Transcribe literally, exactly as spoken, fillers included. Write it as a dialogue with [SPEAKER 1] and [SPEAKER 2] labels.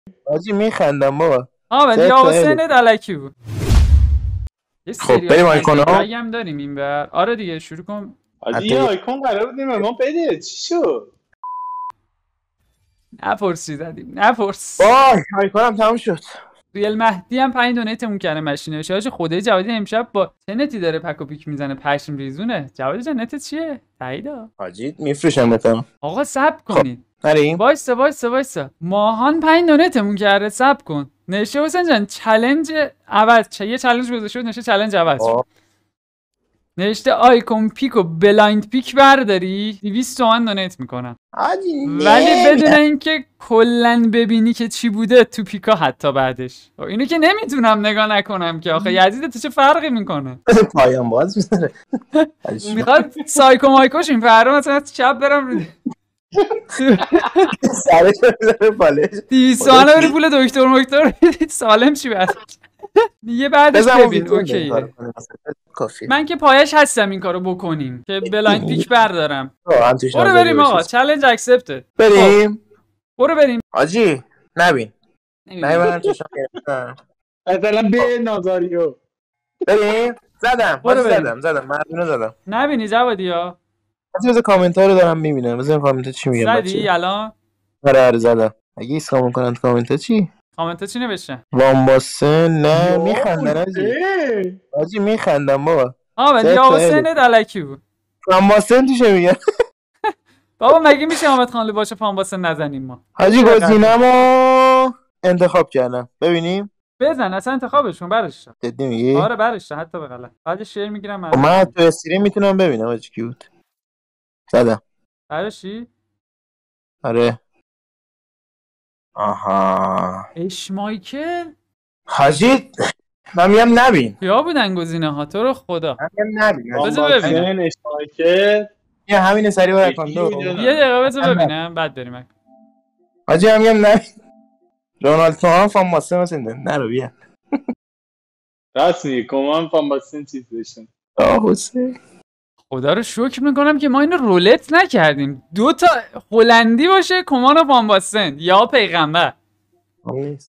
[SPEAKER 1] حاجی میخندم بابا.
[SPEAKER 2] آه ولی یا سنت الکی بود.
[SPEAKER 1] خب بریم آیکونا
[SPEAKER 2] هم داریم این بر. آره دیگه شروع کن.
[SPEAKER 3] حاجی یه آیکون قرار بودیم ما بده چی شد؟
[SPEAKER 2] نپرسی زدیم نپرس.
[SPEAKER 1] وای آیکونم تموم شد.
[SPEAKER 2] ریل مهدی هم پنج دونیتمون کرده ماشینه. حاجی خدای جوادی امشب با چه نتی داره پک و پیک میزنه پشم ریزونه. جوادی جان نت چیه؟ تاییدا.
[SPEAKER 1] حاجی میفروشم نتم.
[SPEAKER 2] آقا صبر کنید.
[SPEAKER 1] نریم.
[SPEAKER 2] وایسا وایسا وایسا. ماهان پنج دونیتمون کرده صبر کن. نشه حسین جان چالش عوض. یه چالش گذاشته بود نشه چالش عوض. نوشته آیکون پیک و بلایند پیک برداری دویست تومن دونیت میکنم. ولی بدون اینکه کلا ببینی که چی بوده تو پیکا حتی بعدش. اینو که نمیتونم نگاه نکنم که آخه یزید تو چه فرقی میکنه.
[SPEAKER 1] پایان باز میذاره.
[SPEAKER 2] میخواد سایکو مایکوش این فردا مثلا چپ برم رو
[SPEAKER 1] سرش میذاره بالش.
[SPEAKER 2] دویست تومن بری پول دکتر مکتر سالم چی بعد. یه بعدش ببین اوکیه. من که پایش هستم این کارو بکنیم که بلایند پیک بردارم. برو بریم آقا چالش اکسپت.
[SPEAKER 1] بریم.
[SPEAKER 2] برو بریم.
[SPEAKER 1] حاجی نبین. نه من چشام گرفتم.
[SPEAKER 3] مثلا به نازاریو.
[SPEAKER 1] بریم. زدم. برو زدم زدم مردونه زدم.
[SPEAKER 2] نبینی جوادیا.
[SPEAKER 1] بذار کامنت ها رو دارم میبینم. بذار کامنت چی میگن
[SPEAKER 2] بچه. زدی الان؟
[SPEAKER 1] آره آره زدم. اگه ایس کامنت کنن کامنت چی؟
[SPEAKER 2] کامنت چی نوشته؟
[SPEAKER 1] وامباسه نه میخندن آجی. آجی میخندم بابا.
[SPEAKER 2] آه ولی وامباسه نه الکی بود.
[SPEAKER 1] وامباسه چی میگن؟
[SPEAKER 2] بابا مگه میشه حامد خانلو باشه وامباسه نزنیم ما؟
[SPEAKER 1] حاجی گزینه‌مو انتخاب کردم. ببینیم.
[SPEAKER 2] بزن اصلا انتخابش کن برش.
[SPEAKER 1] جدی میگی؟
[SPEAKER 2] آره برش حتی به غلط. بعد شیر میگیرم من.
[SPEAKER 1] من تو استریم میتونم ببینم آجی کی بود. زدم.
[SPEAKER 2] برشی؟
[SPEAKER 1] آره. آها.
[SPEAKER 2] اش مایکل؟
[SPEAKER 1] حاجی من میگم نبین.
[SPEAKER 2] کیا بودن گزینه ها تو رو خدا؟
[SPEAKER 1] من میگم نبین.
[SPEAKER 2] بذار ببینم.
[SPEAKER 3] اش مایکل.
[SPEAKER 1] یه همین سری برای کاندو.
[SPEAKER 2] یه دقیقه بذار ببینم بعد بریم.
[SPEAKER 1] حاجی من میگم نبین. رونالدو هم فامباسه مثلا نرو بیا.
[SPEAKER 3] رسمی کمان فامباسه چیز بشن.
[SPEAKER 1] آه حسین.
[SPEAKER 2] خدا رو شکر میکنم که ما اینو رولت نکردیم. دو تا هلندی باشه کمان و فامباسن یا پیغمبر.